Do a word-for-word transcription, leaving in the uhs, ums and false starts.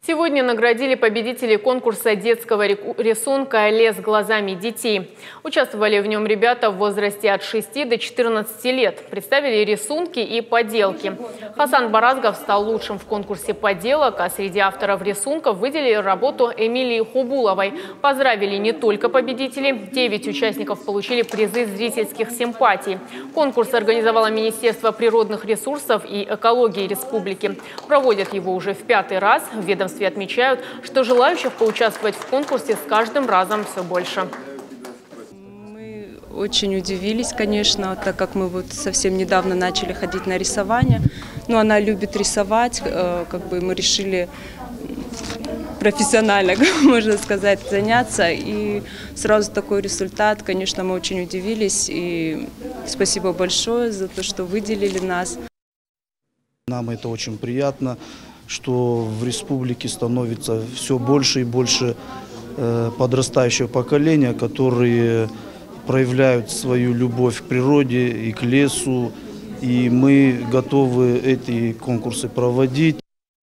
Сегодня наградили победителей конкурса детского рисунка «Лес глазами детей». Участвовали в нем ребята в возрасте от шести до четырнадцати лет. Представили рисунки и поделки. Хасан Баразгов стал лучшим в конкурсе поделок, а среди авторов рисунков выделили работу Эмилии Хубуловой. Поздравили не только победителей. Девять участников получили призы зрительских симпатий. Конкурс организовало Министерство природных ресурсов и экологии республики. Проводят его уже в пятый раз. В ведомстве отмечают, что желающих поучаствовать в конкурсе с каждым разом все больше. Мы очень удивились, конечно, так как мы вот совсем недавно начали ходить на рисование. Но она любит рисовать, как бы мы решили профессионально, можно сказать, заняться. И сразу такой результат, конечно, мы очень удивились. И спасибо большое за то, что выделили нас. Нам это очень приятно, что в республике становится все больше и больше подрастающего поколения, которые проявляют свою любовь к природе и к лесу. И мы готовы эти конкурсы проводить.